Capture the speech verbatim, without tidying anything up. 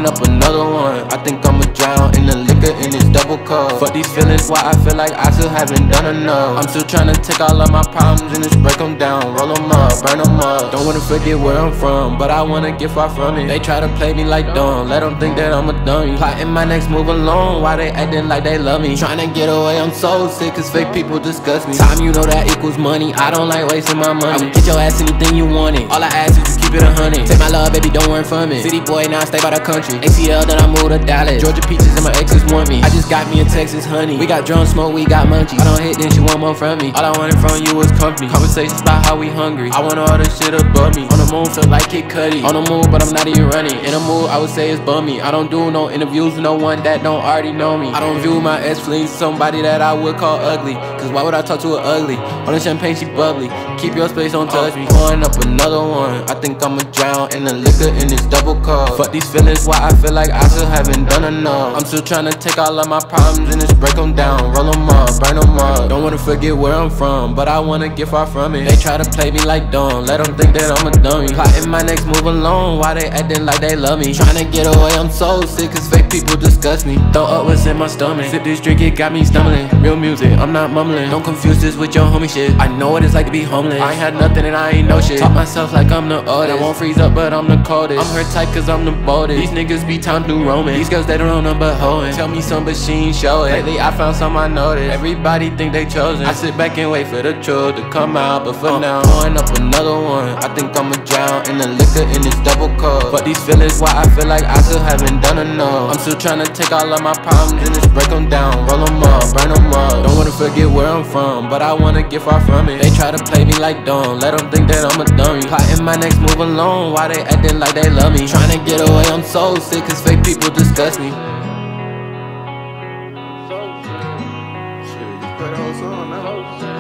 pouring up another one. I think I'ma drown in the liquor in this double cup. Fuck these feelings, why I feel like I still haven't done enough. I'm still trying to take all of my problems and just break them down, roll them up, burn them up. Don't wanna forget where I'm from, but I wanna get far from it. They try to play me like dumb, let them think that I'm a dummy. Plotting my next move alone, why they acting like they love me? Trying to get away, I'm so sick, cause fake people disgust me. Time, you know that equals money, I don't like wasting my money. I will get your ass anything you want it, all I ask is you keep it a hundred. Take my love, baby, don't work for me. City boy, now I stay by the country. A C L, then I moved to Dallas. Georgia peaches and my exes want me. I just got me a Texas honey. We got drunk smoke, we got munchies. I don't hit, then she want more from me. All I wanted from you was company. Conversations about how we hungry. I want all this shit above me. On the moon, feel like Kid Cudi. On the move, but I'm not even running. In the mood, I would say it's bummy. I don't do no interviews with no one that don't already know me. I don't view my ex fleas somebody that I would call ugly. Cause why would I talk to her ugly? On the champagne, she bubbly. Keep your space, don't touch me. Pouring up another one. I think I'ma drown in the liquor in this double cup. Fuck these feelings, why I feel like I still haven't done enough. I'm still trying to take all of my problems and just break them down, roll them up, burn them up. Don't wanna forget where I'm from, but I wanna get far from it. They try to play me like dumb, let them think that I'm a dummy. Plotting my next move alone, why they acting like they love me? Trying to get away, I'm so sick, cause fake people disgust me. Throw up what's in my stomach, sip this drink, it got me stumbling. Real music, I'm not mumbling. Don't confuse this with your homie shit. I know what it's like to be homeless. I ain't had nothing and I ain't no shit. Talk myself like I'm the oldest. I won't freeze up, but I'm the coldest. I'm her type cause I'm the boldest. These niggas be time new Roman. These girls, they don't know nothing but hoeing. Tell me some, but she ain't show it. Lately I found some I noticed. Everybody think they chosen. I sit back and wait for the truth to come out, but for uh, now, pouring up another one. I think I'ma drown in the liquor in this double cup. But these feelings, why I feel like I still haven't done enough. I'm still trying to take all of my problems and just break them down, roll them up, burn them up. Don't wanna forget where I'm from, but I wanna get far from it. They try to play me like dumb, let them think that I'm a dummy. Plotting my next move alone, why they acting like they love me? Trying to get away, I'm so sick, cause fake people disgust me. Shit, you play the whole song now.